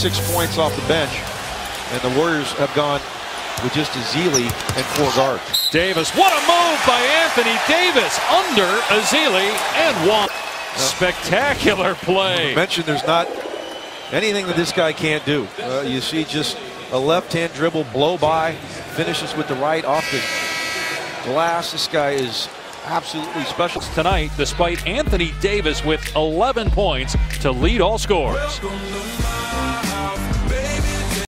26 points off the bench, and the Warriors have gone with just Ezeli and 4 guards. Davis, what a move by Anthony Davis under Ezeli and one. Spectacular play. I mentioned there's not anything that this guy can't do. You see just a left-hand dribble, blow by, finishes with the right off the glass. This guy is absolutely special tonight, despite Anthony Davis with 11 points to lead all scorers.